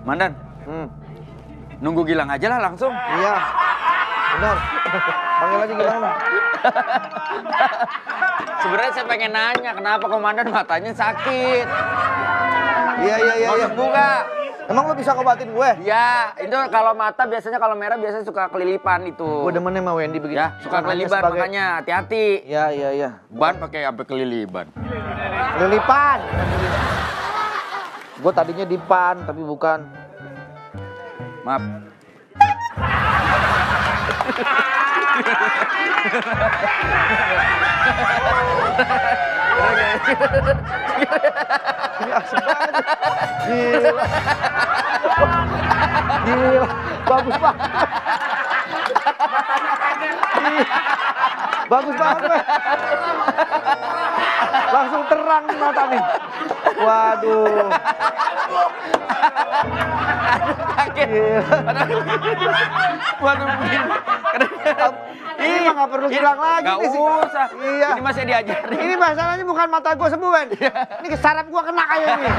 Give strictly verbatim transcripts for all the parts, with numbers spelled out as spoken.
Mandan, Hmm. nunggu Gilang aja lah langsung. Iya, benar. Panggil aja Gilang lah. Sebenarnya saya pengen nanya, kenapa komandan matanya sakit? Iya, iya, iya. Mau iya. sembuh nggak? Emang lo bisa ngobatin gue? Ya, itu kalau mata biasanya kalau merah biasanya suka kelilipan itu. Gue demennya sama Wendy begitu. Ya, suka kelilipan sebagai... makanya hati-hati. Iya, iya, iya. Ban pakai sampai kelilipan. Kelilipan. Gue tadinya di pan, tapi bukan. Maaf. Ini asik banget. Gila. Gila. Bagus banget. Gila. Bagus banget, Weh. Langsung terang nih mata nih. Waduh. Kaget. Waduh begini. Ini mah nggak perlu Gilang lagi Nggak nih sih. usah. Iya. Ini masih diajarin. Ini masalahnya bukan mata gue sembuh, Ben. Ini saraf gue kena kayak ini.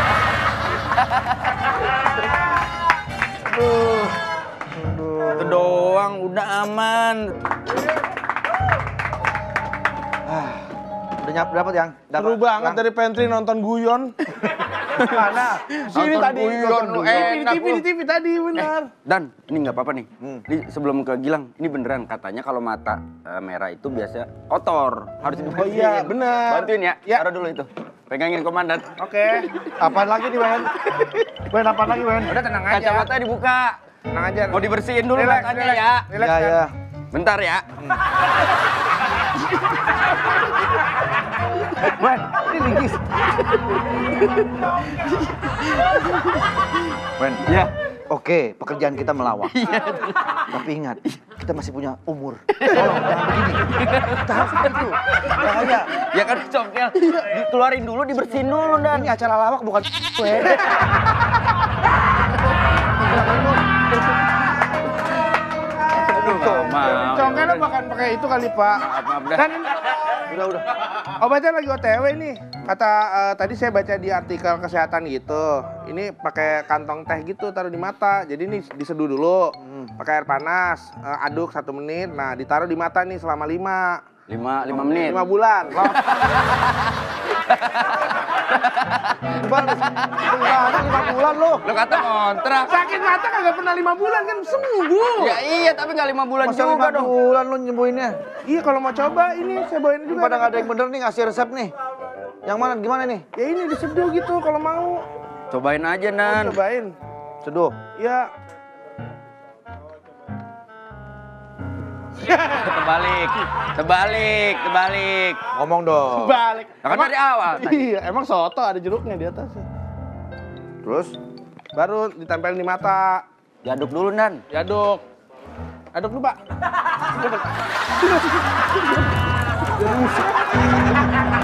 Aduh. Aduh. Itu doang, udah aman. Ah, udah nyap dapat yang? Dapat. Seru banget dari pantry nonton guyon. Mana? Sini Nonton tadi. guyon lu, Di T V, di enak T V, lu. di T V tadi benar. Dan ini nggak apa-apa nih. Hmm. Ini sebelum ke Gilang, ini beneran katanya kalau mata eh, merah itu biasa kotor, harus dibersihin. Oh iya, bener. Bantuin ya. Ya. Taruh dulu itu. Pegangin komandan. Oke. Apaan lagi nih, Ben? Ben, apaan lagi, Ben? Udah tenang aja. Kacamata dibuka. Tenang aja. Mau dibersihin dulu Relax, matanya relax. ya. Relax, Ya, kan? ya. Bentar ya. Ben, ini linggis. Ben, Ya. oke, pekerjaan kita melawak. Tapi ingat, kita masih punya umur. Tolong, jangan begini. Kita harus begitu. Bahaya. Ya kan congkel. Dikeluarin dulu, dibersihin dulu dan. Ini acara lawak bukan gue. Aduh, nggak mau. Congkel lo bahkan pakai itu kali, Pak. Maaf, maaf dah. Dan Udah, udah. obatnya lagi O T W nih. Kata eh, tadi saya baca di artikel kesehatan gitu. Ini pakai kantong teh gitu taruh di mata. Jadi ini diseduh dulu. Pakai air panas, eh, aduk satu menit. Nah, ditaruh di mata nih selama lima. Lima, lima menit. Lima bulan. Gimana? Gimana lima bulan lo? Lo kata kontrak. Sakit mata kagak pernah lima bulan kan sembuh. Ya iya, tapi nggak lima bulan Masa juga lima dong. bulan lo nyembuhinnya? Iya kalau mau coba ini saya bawain Ini juga. pada nggak ada yang bener nih ngasih resep nih. Yang mana? Gimana nih? Ya ini diseduh gitu kalau mau. Cobain aja, Nan. Cobain. Seduh. Ya. Terbalik, terbalik, terbalik. Ngomong dong. Balik. Nah, kan dari awal. Iya, emang soto ada jeruknya di atas. Terus? Baru ditempel di mata. Diaduk dulu, Nan. Diaduk. Aduk dulu, Pak.